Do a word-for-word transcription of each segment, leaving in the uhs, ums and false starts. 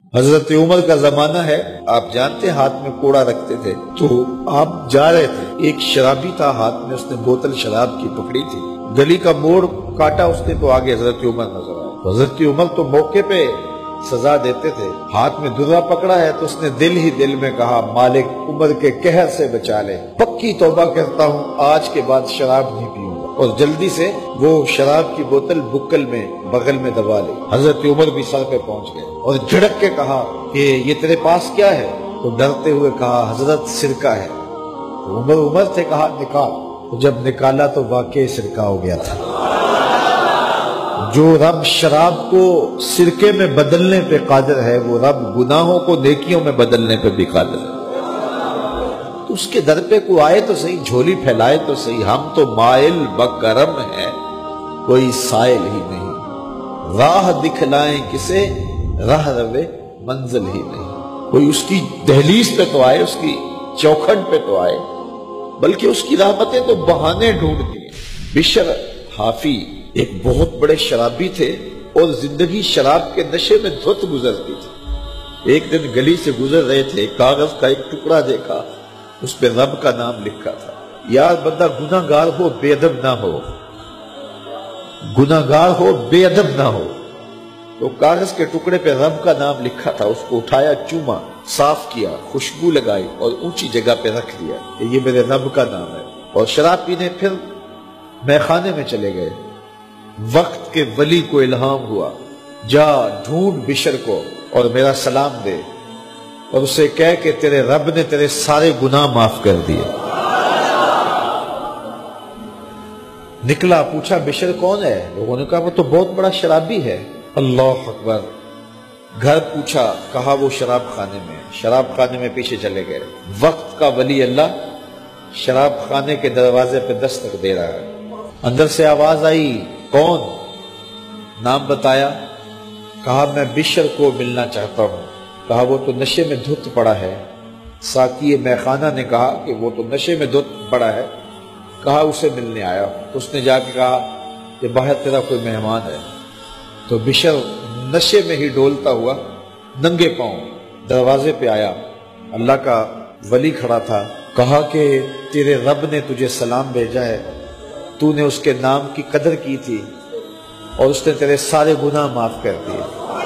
حضرت عمر کا زمانہ ہے، آپ جانتے ہاتھ میں کوڑا رکھتے تھے، تو آپ جا رہے تھے، ایک شرابی تھا، ہاتھ میں اس نے بوتل شراب کی پکڑی تھی، گلی کا موڑ کاٹا اس نے تو آگے حضرت عمر نظر آیا۔ حضرت عمر تو موقع پہ سزا دیتے تھے، ہاتھ میں درہ پکڑا ہے تو اس نے دل ہی دل میں کہا مالک عمر کے قہر سے بچا لے، پکی توبہ کرتا ہوں آج کے بعد شراب نہیں پیوں گا، اور جلدی سے وہ شراب کی بوتل بکل میں بغل میں دبا لی۔ حضرت عمر بھی سر پہ پہنچ گئے اور جھڑک کے کہا کہ یہ تیرے پاس کیا ہے؟ تو ڈرتے ہوئے کہا حضرت سرکہ ہے۔ تو عمر عمر سے کہا نکال، تو جب نکالا تو واقعی سرکہ ہو گیا تھا۔ جو رب شراب کو سرکے میں بدلنے پہ قادر ہے، وہ رب گناہوں کو نیکیوں میں بدلنے پہ بھی قادر ہے۔ تو اس کے در پہ کوئی آئے تو صحیح، جھولی پھیلائے تو صحیح، ہم تو مائل بکرم ہیں، کوئی سائل ہی نہیں، راہ دکھلائیں کسے، راہ روے منزل ہی نہیں۔ کوئی اس کی دہلیز پہ تو آئے، اس کی چوکھٹ پہ تو آئے، بلکہ اس کی رحمتیں تو بہانے ڈھونڈتی ہیں۔ بشر حافی ایک بہت بڑے شرابی تھے اور زندگی شراب کے نشے میں دھت گزرتی تھی۔ ایک دن گلی سے گزر رہے تھے، کاغذ کا ایک ٹکڑا دیکھا، اس پہ رب کا نام لکھا تھا۔ یار بندہ گناہ گار ہو بے ادب نہ ہو، گناہ گار ہو بے ادب نہ ہو۔ تو کاغذ کے ٹکڑے پہ رب کا نام لکھا تھا، اس کو اٹھایا، چوما، صاف کیا، خوشبو لگائی اور اونچی جگہ پہ رکھ دیا کہ یہ میرے رب کا نام ہے، اور شراب پینے پھر میخانے میں چلے گئے۔ وقت کے ولی کو الہام ہوا، جا ڈھونڈ بشر کو اور میرا سلام دے اور اسے کہہ کہ تیرے رب نے تیرے سارے گناہ معاف کر دیے۔ نکلا، پوچھا بشر کون ہے؟ لوگوں نے کہا وہ تو بہت بڑا شرابی ہے۔ اللہ اکبر۔ گھر پوچھا، کہا وہ شراب خانے میں۔ شراب خانے میں پیچھے چلے گئے۔ وقت کا ولی اللہ شراب خانے کے دروازے پہ دستک دے رہا ہے۔ اندر سے آواز آئی، کون؟ نام بتایا، کہا میں بشر کو ملنا چاہتا ہوں۔ کہا وہ تو نشے میں دھت پڑا ہے۔ ساقی میخانہ نے کہا کہ وہ تو نشے میں دھت پڑا ہے، کہا اسے ملنے آیا۔ اس نے جا کے کہا کہ باہر تیرا کوئی مہمان ہے۔ تو بشر نشے میں ہی ڈولتا ہوا ننگے پاؤں دروازے پہ آیا۔ اللہ کا ولی کھڑا تھا، کہا کہ تیرے رب نے تجھے سلام بھیجا ہے، تو نے اس کے نام کی قدر کی تھی اور اس نے تیرے سارے گناہ معاف کر دیے۔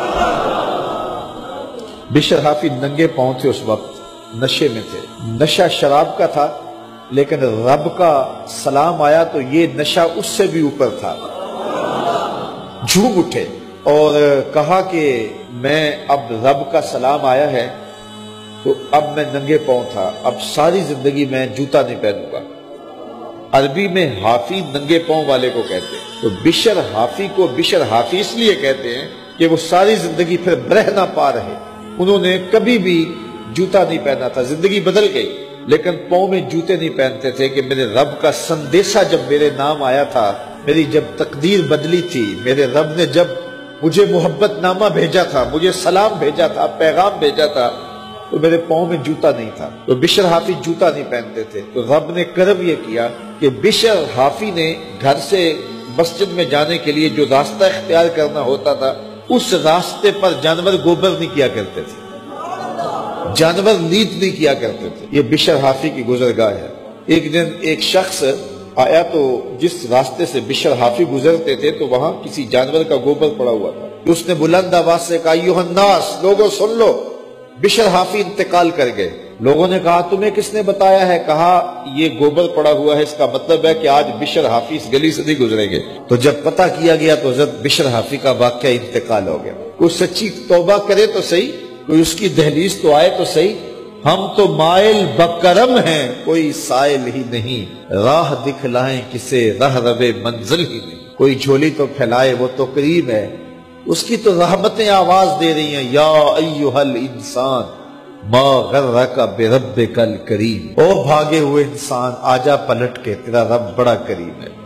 بشر حافی ننگے پاؤں تھے، اس وقت نشے میں تھے۔ نشہ شراب کا تھا، لیکن رب کا سلام آیا تو یہ نشہ اس سے بھی اوپر تھا۔ جھوم اٹھے اور کہا کہ میں اب رب کا سلام آیا ہے تو اب میں ننگے پاؤں تھا، اب ساری زندگی میں جوتا نہیں پہنوں گا۔ عربی میں حافی ننگے پاؤں والے کو کہتے ہیں، تو بشر حافی کو بشر حافی اس لیے کہتے ہیں کہ وہ ساری زندگی پھر برہ نہ پا رہے، انہوں نے کبھی بھی جوتا نہیں پہنا تھا، زندگی بدل گئی لیکن پاؤں میں جوتے نہیں پہنتے تھے کہ میرے رب کا سندیشہ جب میرے نام آیا تھا، میری جب تقدیر بدلی تھی، میرے رب نے جب مجھے محبت نامہ بھیجا تھا، مجھے سلام بھیجا تھا، پیغام بھیجا تھا، تو میرے پاؤں میں جوتا نہیں تھا۔ تو بشر حافی جوتا نہیں پہنتے تھے، تو رب نے کرم یہ کیا کہ بشر حافی نے گھر سے مسجد میں جانے کے لیے جو راستہ اختیار کرنا ہوتا تھا، اس راستے پر جانور گوبر نہیں کیا کرتے تھے، جانور لیت نہیں کیا کرتے تھے۔ یہ بشر حافی کی گزرگاہ ہے۔ ایک دن ایک شخص آیا تو جس راستے سے بشر حافی گزرتے تھے تو وہاں کسی جانور کا گوبر پڑا ہوا تھا۔ اس نے بلند آواز سے کہا، ایھا الناس، لوگوں سن لو، بشر حافی انتقال کر گئے۔ لوگوں نے کہا تمہیں کس نے بتایا ہے؟ کہا یہ گوبر پڑا ہوا ہے، اس کا مطلب ہے کہ آج بشر حافی اس گلی سے نہیں گزریں گے۔ تو جب پتہ کیا گیا تو حضرت بشر حافی کا واقعہ انتقال ہو گیا۔ کوئی سچی توبہ کرے تو صحیح، کوئی اس کی دہلیز تو آئے تو صحیح، ہم تو مائل بکرم ہیں، کوئی سائل ہی نہیں، راہ دکھلائیں کسے، راہ روے منزل ہی نہیں۔ کوئی جھولی تو پھیلائے، وہ تو کریم ہے، اس کی تو رحمتیں آواز دے رہی ہیں، یا ایھا الانسان ما غرک بربک الکریم، او بھاگے ہوئے انسان، آجا پلٹ کے، تیرا رب بڑا کریم ہے۔